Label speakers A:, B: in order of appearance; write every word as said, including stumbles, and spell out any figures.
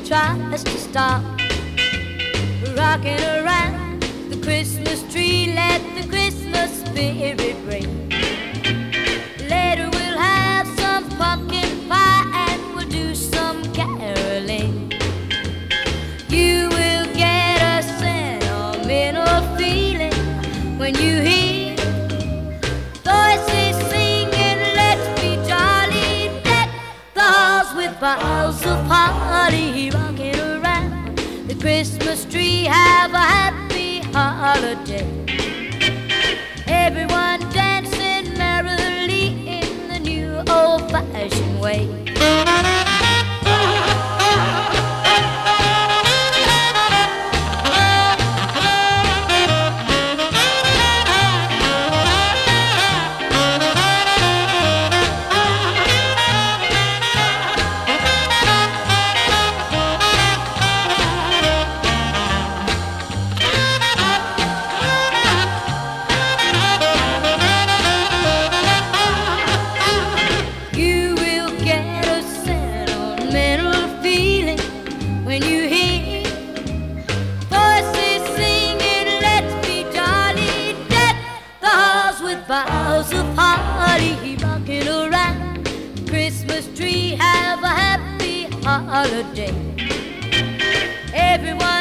A: tries to stop rocking around the Christmas tree. Let the Christmas spirit ring. Later we'll have some pumpkin pie and we'll do some caroling. You will get a sentimental feeling when you hear voices singing, let's be jolly. Deck the halls with boughs of holly, rocking around the Christmas tree. Have a happy holiday. Everyone dancing merrily in the new old-fashioned way. When you hear voices singing, let's be jolly. Deck the halls with boughs of holly, rocking around the Christmas tree. Have a happy holiday. Everyone